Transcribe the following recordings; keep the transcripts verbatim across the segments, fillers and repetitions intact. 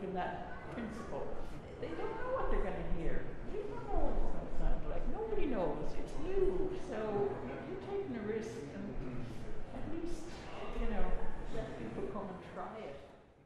in that principle. They don't know what they're going to hear. They don't know what it's going to sound like. Nobody knows. It's new. So you're taking a risk, and at least, you know, let people come and try it.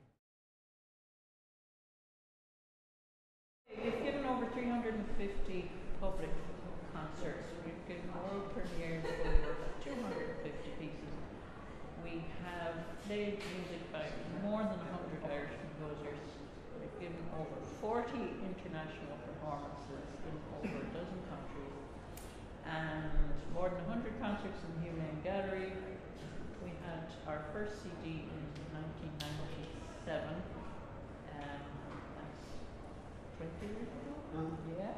We've given over three hundred fifty public concerts. We've given world premieres of over two hundred fifty pieces. We have played music by more than one hundred Irish composers. We've given over forty international performances in over a dozen countries, and more than one hundred concerts in the Hugh Lane Gallery. We had our first C D in nineteen ninety-seven. Um, that's twenty years ago? Uh-huh. Yeah.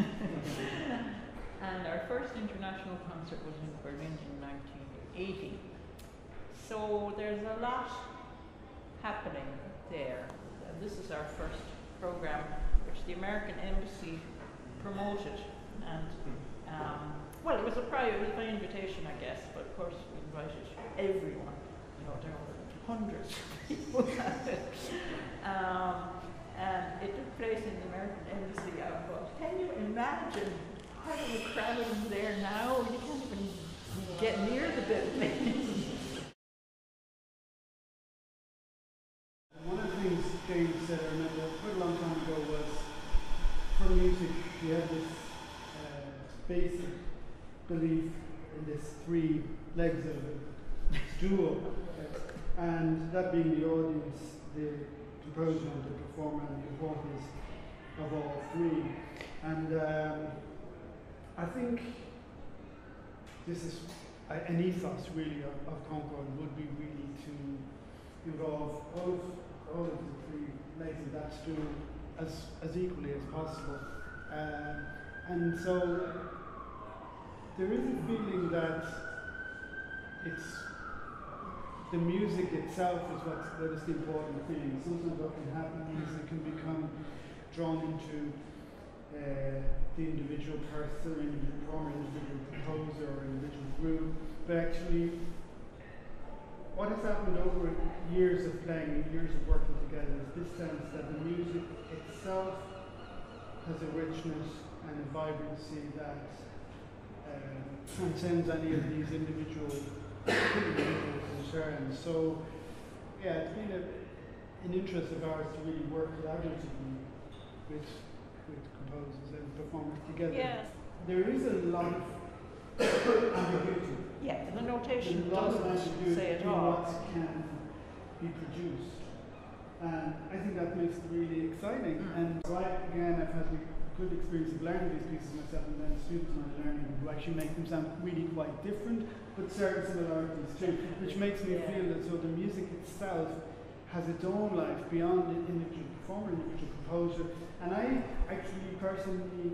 And our first international concert was in Berlin in nineteen eighty. So there's a lot happening there. And this is our first program, which the American Embassy promoted. And um, well, it was a prior, it was by invitation, I guess, but of course we invited everyone. You know, there were hundreds of people at it. Um, and it took place in the American Embassy outpost. Can you imagine having a crowd in there now? You can't even get near the building. One of the things James said, I remember quite a long time ago, was for music you have this uh, basic belief in this three legs of a stool, uh, and that being the audience, the composer, and the performer, and the importance of all three. And um, I think this is uh, an ethos really of, of Concord would be really to involve all of all of the three legs of that stool as, as equally as possible. Uh, and so there is a feeling that it's the music itself is what's, that is the important thing. Sometimes what can happen is it can become drawn into uh, the individual person, or individual performer, individual composer, or individual group, but actually what has happened over years of playing and years of working together is this sense that the music itself has a richness and a vibrancy that uh, transcends any of these individual, individual concerns. So, yeah, it's been a, an interest of ours to really work collaboratively with, with composers and performers together. Yeah. There is a lot of ambiguity. Yeah, the notation doesn't say it all. What can be produced, and I think that makes it really exciting. Mm. And so I, again, I've had a good experience of learning these pieces myself, and then students are learning who actually make them sound really quite different, but certain similarities too, which makes me yeah. feel that so the music itself has its own life beyond the individual performer, individual composer. And I actually personally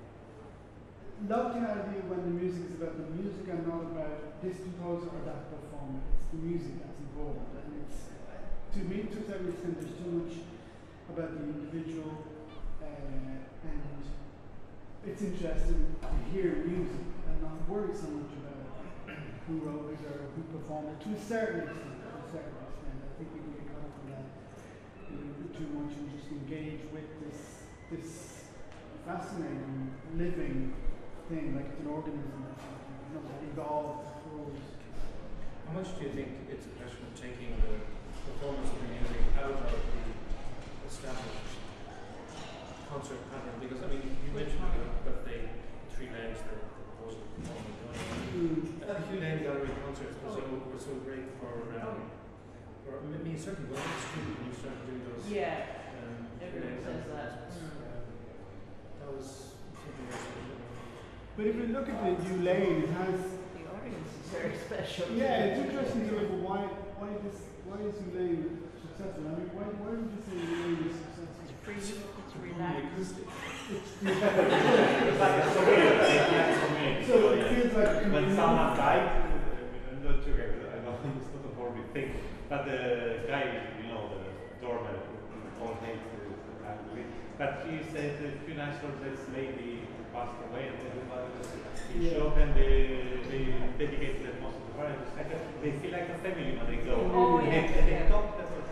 love the idea when the music is about the music and not about this composer or that performer. It's the music that's involved, and it's to me, to a certain extent, there's too much about the individual, uh, and it's interesting to hear music and not worry so much about who wrote it or who performed it. To a certain extent, to a certain extent, I think we can get caught up in that a little bit too much and just engage with this this fascinating living thing, like it's an organism that you know, evolved, grows. How much do you think it's a question of taking the performance of the music out of the established concert pattern? Because I mean, you mentioned that they three legs that the composer performed. Mm. The Hugh Lane Gallery concerts were so were so great for. Um, for I mean, certainly when it's true when you started doing those. Yeah. Um, Everyone says that. Um, that was something else. But if you look at the Hugh Lane, it has the audience is very special. Yeah, it's interesting to look at why why this why is Hugh Lane successful? I mean, why why would you say Hugh Lane is successful? It's free, it's relaxed. It's it's like a story. So it feels like when someone died, I'm not sure. I know it's not a horrible thing, but the guy, you know, the doorman, all hates the but he said a few nights ago this lady passed away and everybody was in yeah. shock and they, they dedicated most of the parents. They feel like a family when they go. Oh, and yeah. they, and they yeah. talk, that's what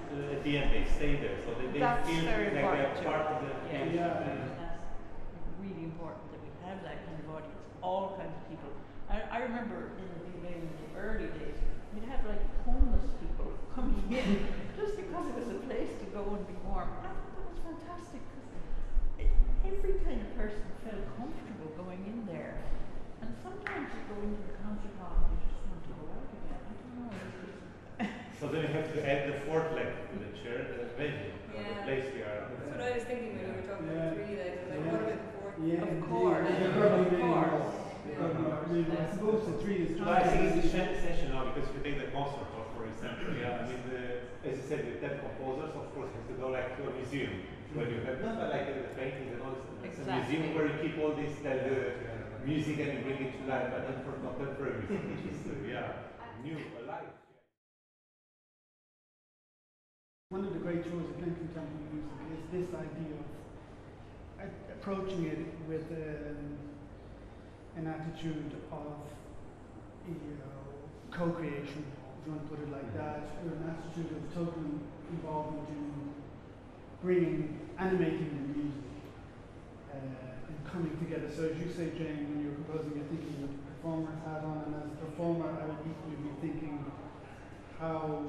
uh, at the end they stay there, so they, they That's feel very like they're important too. part of the Yeah. community. Yeah. And that's really important that we have that kind of audience, all kinds of people. I, I remember in the beginning, in the early days, we'd have like homeless people coming in just because it was a place to go and be warm. I thought that was fantastic because every kind of person felt comfortable going in there. And sometimes you go into the concert hall and you just want to go out again. I don't know. It's just So then you have to add the fourth leg to the chair, the venue, or the Yeah. place we are. That's what I was thinking when we were talking Yeah. about three legs. Like, Yeah. what about the fourth? Yeah, Of indeed. course. There probably Of many course. more. There probably are many more. I suppose the three is But I think it's essential now because if you take the concert hall, for example, yeah, I mean, the, as you said, with ten composers, of course, you have to go like to a museum where you have not like uh, the paintings and all this. It's a Exactly. museum where you keep all this uh, the music and you bring it to life, but then for contemporary music, which is uh, yeah, new, alive. One of the great joys of playing contemporary music is this idea of a- approaching it with um, an attitude of you know, co-creation, if you want to put it like that, or an attitude of total involvement in bringing, animating the music uh, and coming together. So as you say, Jane, when you're composing, you're thinking with the performer's hat on, and as a performer, I would equally be thinking how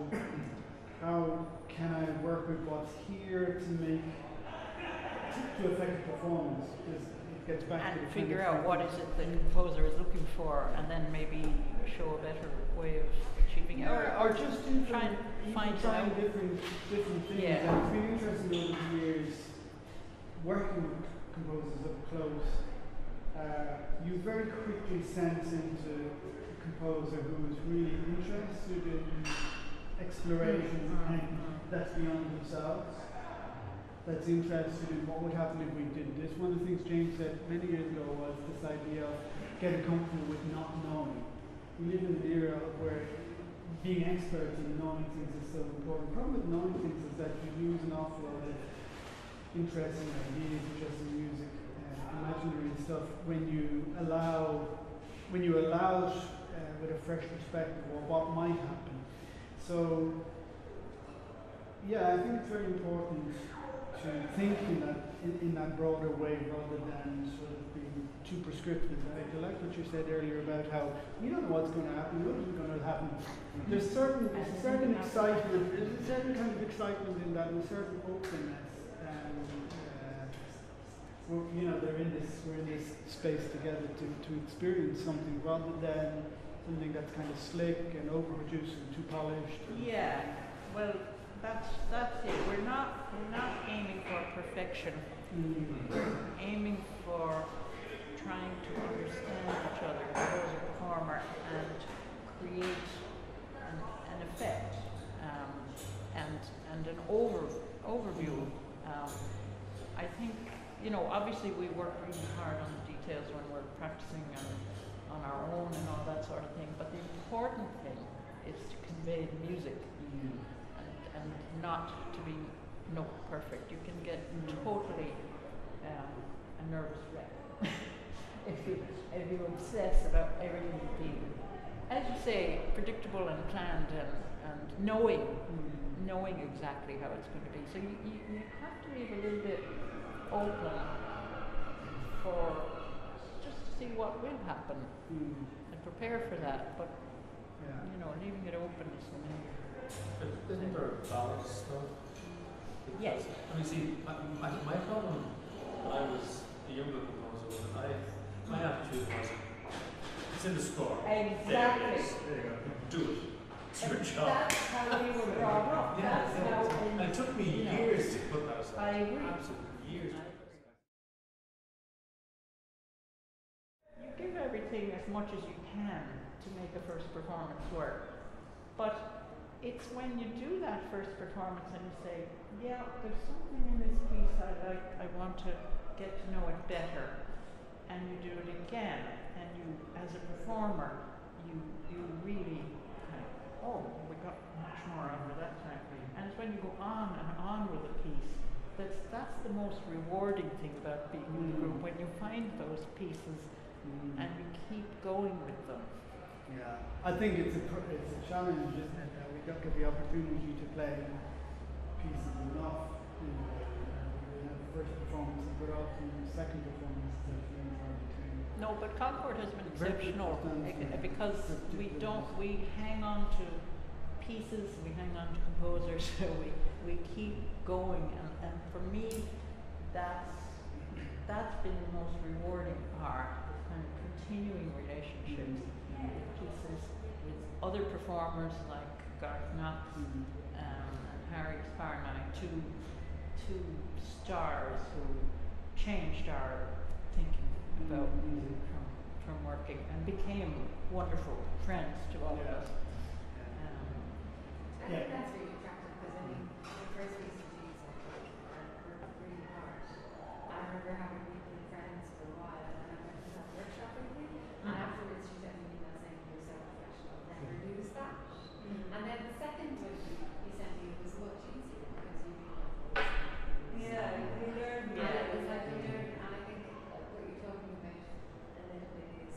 how can I work with what's here to make to, to affect the performance? Because it gets back to and the kind figure of out what is it the composer is looking for, and then maybe show a better way of achieving it, Yeah, or just do try and even find trying out. different different things. Yeah. And it's been interesting over the years working with composers up close. Uh, you very quickly sense into a composer who is really interested in exploration Mm, and mm. that's beyond themselves. That's interested in what would happen if we did this. One of the things James said many years ago was this idea of getting comfortable with not knowing. We live in an era where being experts in knowing things is so important. The problem with knowing things is that you lose an awful lot of interesting ideas, interesting music, uh, imaginary stuff when you allow when you allow it uh, with a fresh perspective or what might happen. So yeah, I think it's very important to think in that in, in that broader way rather than sort of being too prescriptive. I, I like what you said earlier about how you don't know what's going to happen, you know what's going to happen. There's certain there's a certain excitement, there's a certain kind of excitement in that, and a certain openness. And uh, we're, you know, they're in this we're in this space together to, to experience something rather than something that's kind of slick and overproduced and too polished. And Yeah, well, that's that's it. We're not we're not aiming for perfection. Mm. We're aiming for trying to understand each other, composer, performer, and create an, an effect um, and and an over overview. Um, I think you know. Obviously, we work really hard on the details when we're practicing and on our own and all that sort of thing. But the important thing is to convey the music Mm. and, and not to be note perfect. You can get totally um, a nervous wreck if you if you obsess about everything being, as you say, predictable and planned and, and knowing Mm. knowing exactly how it's going to be. So you, you, you have to leave a little bit open for just to see what will happen Mm. and prepare for that. But Yeah. you know, leaving it open is the main. But isn't there a balance stuff? Yes. I mean, see, my, my, my problem when I was a younger composer was that I, my attitude was, it's in the score. There it Exactly. is. There you go. Do it. It's your job. That's how we were brought up. Yeah, That's yeah. how And we, it took me you know, years to put that aside. I agree. Absolutely years. You give everything as much as you can to make a first performance work. But it's when you do that first performance and you say, yeah, there's something in this piece I like, I want to get to know it better. And you do it again. And you, as a performer, you you really kind of, oh, we got much more out of it that time. And it's when you go on and on with a piece, that's, that's the most rewarding thing about being in the group, when you find those pieces Mm. and you keep going with them. Yeah, I think it's a pr- it's a challenge, isn't it? That we don't get the opportunity to play pieces enough. You know, we have the first performance, but often the second performance is actually hard to. No, but Concord has been Very exceptional good bec- stands, because yeah. we don't, we hang on to pieces, we hang on to composers, we, we keep going, and, and for me, that's, that's been the most rewarding part, kind of continuing relationships with pieces, with other performers like Garth Knox Mhm. um, and Harry Sparnine, two, two stars who changed our thinking about Mhm. music from, from working and became wonderful friends to all of Yeah. us. Um, I Yeah. think that's really attractive because I mean, the first piece of cheese like worked really hard. I remember having people and friends for a while and then I went to that workshop with me and Mhm. afterwards she sent me an email saying you're so professional, never use that. And then the second one you sent me was much easier because you knew my voice. Yeah, we learned. And it was like you learn, and I think what you're talking about a little bit is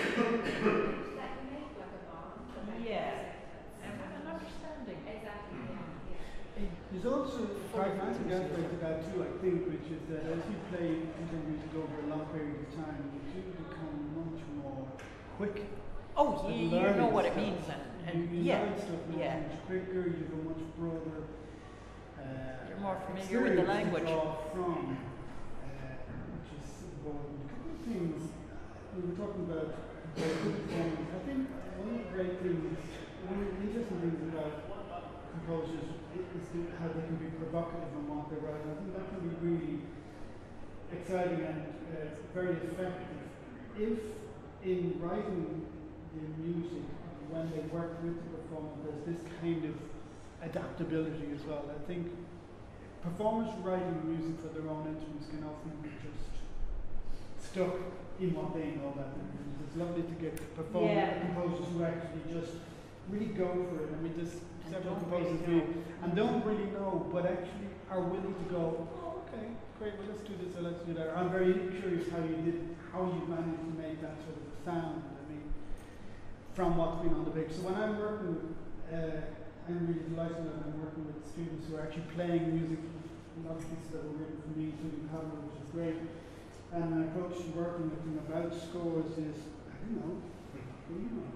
that you make like a bond. but then Yeah. it's and like- an understanding. Exactly, yeah, yeah. There's also a pragmatic aspect to that too, I think, which is that as you play piece of music over a long period of time, you do become much more quick. Oh, at you, you know learning what it stuff. means, and, and you, you yeah, learn stuff much, yeah. much quicker, you have a much broader uh, You're more familiar with the experience to language. draw from, uh, which is important. A couple of things, we were talking about very good performance. I think one of the great things, one of the interesting things about composers i- is the, how they can be provocative in what they write. I think that can be really exciting and uh, very effective. If in writing the music, when they work with the performer, there's this kind of adaptability as well. I think performers writing music for their own instruments can often be just stuck in what they know about their music. It's lovely to get performers, Yeah. composers who actually just really go for it. I mean, there's And several don't composers really who know. and don't really know, but actually are willing to go, oh, okay, great, well, let's do this or let's do that. I'm very curious how you did, how you managed to make that sort of sound. I mean, from what's been on the page. So when I'm working, uh, I'm really delighted that I'm working with students who are actually playing music, a lot of pieces that were written for me, including Pablo, which is great. And my approach to working with them about scores is, I don't know, what do you know?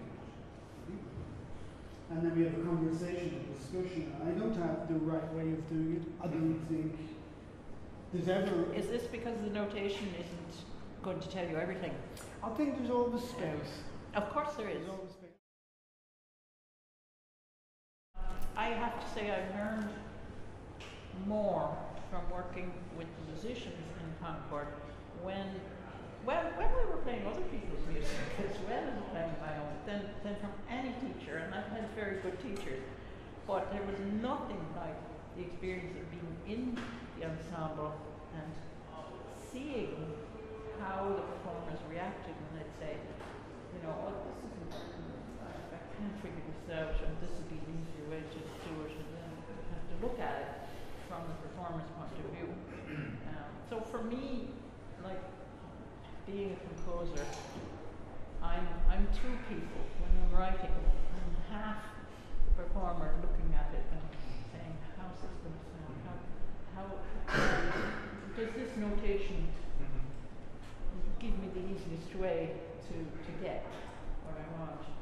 And then we have a conversation, a discussion. I don't have the right way of doing it. I don't think there's ever. Is this because the notation isn't going to tell you everything? I think there's always space. Of course there is. There's always space. I have to say I've learned more from working with the musicians in Concord when, when, when we were playing other people's music as well as playing my own than, than from any teacher, and I've had very good teachers. But there was nothing like the experience of being in the ensemble and seeing how the performers reacted when they'd say, you know, oh, this isn't working, I, I can't figure this out, and this would be an easier way to do it, and then you have to look at it from the performer's point of view. Um, so for me, like being a composer, I'm I'm two people. When I'm writing, I'm half the performer looking at it and saying, how's this going to sound? How how does this notation give me the easiest way to, to get what I want?